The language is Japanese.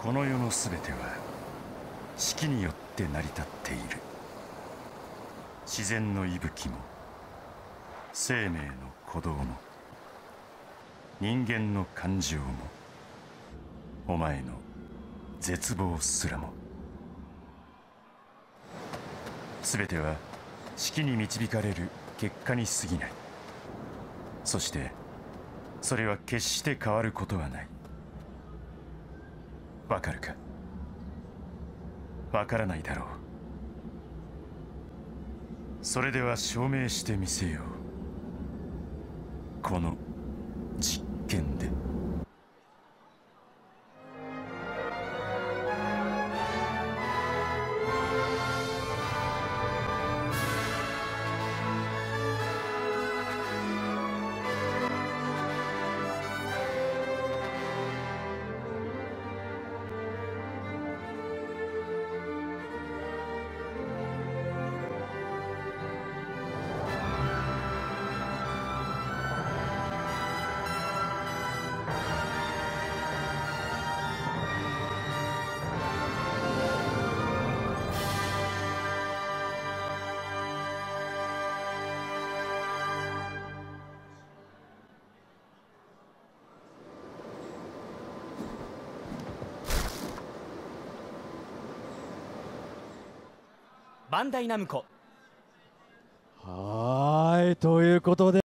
この世のすべては四季によって成り立っている。自然の息吹も生命の鼓動も人間の感情もお前の絶望すらも、すべては四季に導かれる結果に過ぎない。そしてそれは決して変わることはない。わかるか？わからないだろう。それでは証明してみせよう、この実験で。 バンダイナムコ。 はーい、ということで